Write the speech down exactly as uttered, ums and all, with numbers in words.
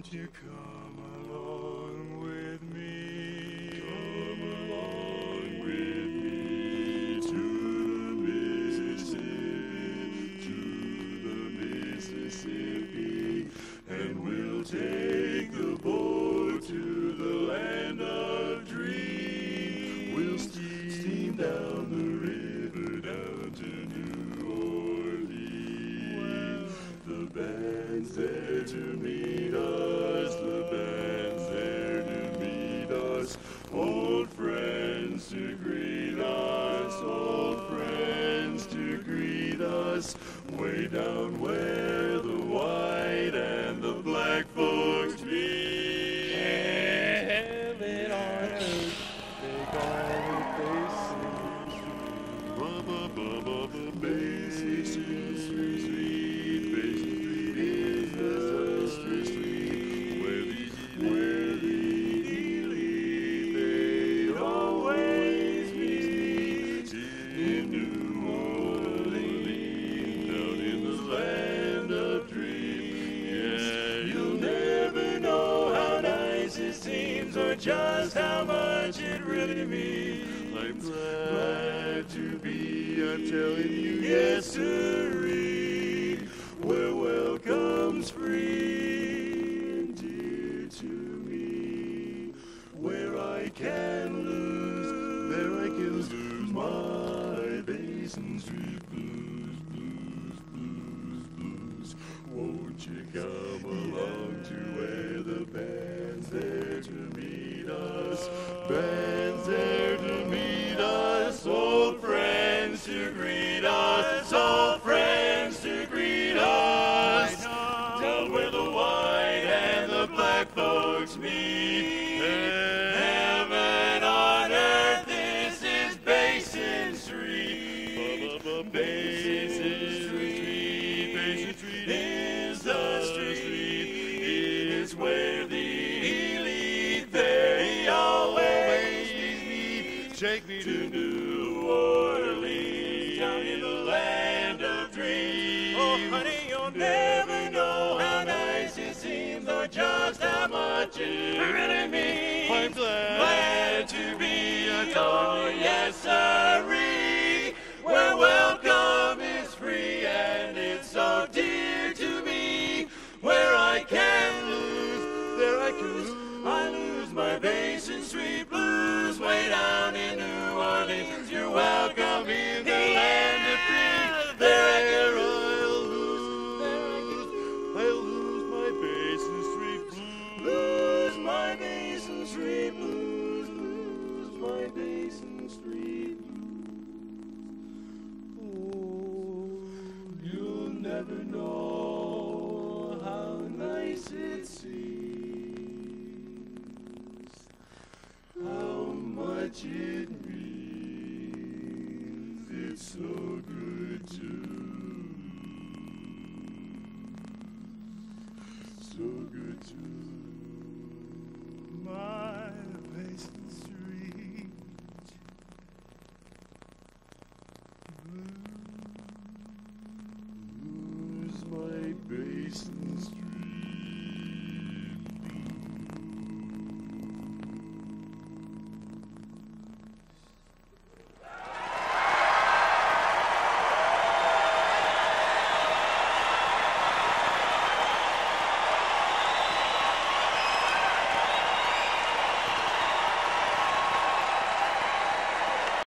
Won't you come along with me? Come along with me to the Mississippi, to the Mississippi, and we'll take the boat to the land of dreams. We'll steam, steam down the river down to New Orleans. Well, the band's there to meet us, the band's there to meet us, old friends to greet us, old friends to greet us, way down where the white and the black folks meet. Heaven on earth, they call it Basin Street. Basin Street, Basin Street is the street where the where the elite they always meet in New Orleans, down in the land of dreams. Yeah, you'll never know how nice it seems or just how much it really means. I'm glad to be, I'm telling you, yes, sirree, where welcome's free and dear to me, where I can lose, there I can lose my Basin Street blues, blues, blues, blues. Won't you come along to where the band's there to meet us, band's there to meet us, old friends to greet us, old friends to greet us, down where the white and the black folks meet. Heaven on earth, this is Basin Street. Basin Street, Basin Street is the street, is where the elite they always meet. Take me to New Orleans, down in the land of dreams. Oh, honey, you'll never know how nice it seems or just how much it really means. I'm glad, glad to be a town, yes, sirree, where welcome is free and it's so dear to me, where I can lose, there I can lose, I lose my Basin Street blues way down in New Orleans. You're welcome in the land of dreams. There I can lose, there I can, I'll lose my Basin Street blues, lose my Basin Street blues, lose my Basin Street blues. Oh, you'll never know how nice it seems, how much it means, it's so good to, so good to my Basin Street blues.